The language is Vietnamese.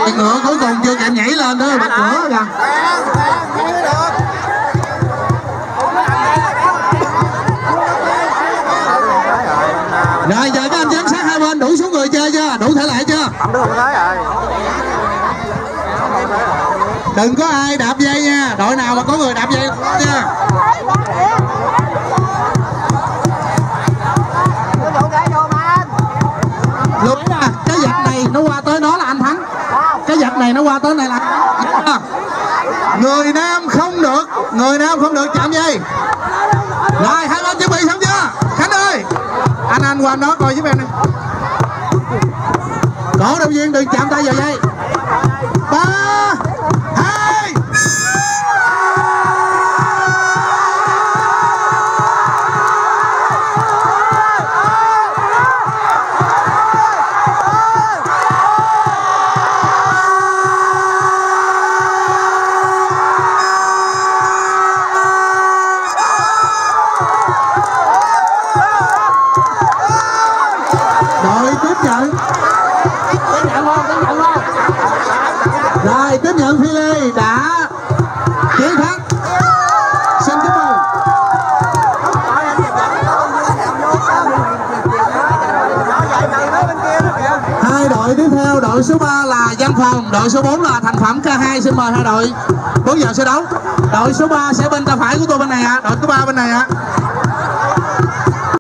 ngựa cuối cùng chưa kịp nhảy lên nữa bật ngửa kìa. Rồi giờ các anh giám sát hai bên đủ số người chơi chưa? Đủ thể lệ chưa? Đừng có ai đạp dây nha. Đội nào mà có người đạp dây nha. Lưu ý nè, cái vạch này nó qua tới đó là anh thắng. Cái vạch này nó qua tới này là người nam không được, người nam không được chạm dây. Rồi hai bên chuẩn bị xong chưa? Khánh ơi, anh qua đó coi giúp em nè. Cổ động viên đừng chạm tay vào dây. 3, 2. Đội tiếp nhận. Rồi tiếp nhận Phi Lê đã chiến thắng. Xin chúc mừng. Hai đội tiếp theo, đội số 3 là Văn Phòng, đội số 4 là Thành Phẩm K2. Xin mời hai đội 4 giờ sẽ đấu. Đội số 3 sẽ bên tay phải của tôi bên này ạ, đội số 3 bên này ạ.